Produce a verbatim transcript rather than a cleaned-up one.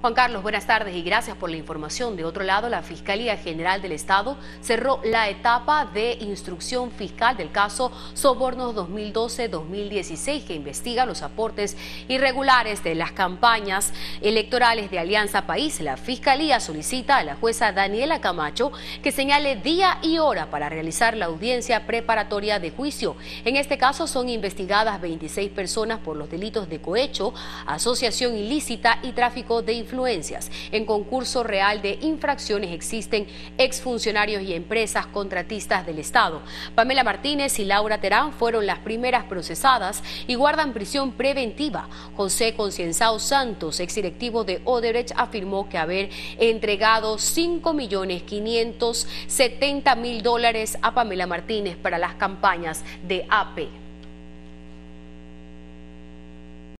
Juan Carlos, buenas tardes y gracias por la información. De otro lado, la Fiscalía General del Estado cerró la etapa de instrucción fiscal del caso Sobornos dos mil doce dos mil dieciséis, que investiga los aportes irregulares de las campañas electorales de Alianza País. La Fiscalía solicita a la jueza Daniela Camacho que señale día y hora para realizar la audiencia preparatoria de juicio. En este caso son investigadas veintiséis personas por los delitos de cohecho, asociación ilícita y tráfico de influencias. En concurso real de infracciones existen exfuncionarios y empresas contratistas del Estado. Pamela Martínez y Laura Terán fueron las primeras procesadas y guardan prisión preventiva. José Concienzao Santos, exdirectivo de Odebrecht, afirmó que haber entregado cinco millones quinientos setenta mil dólares a Pamela Martínez para las campañas de A P.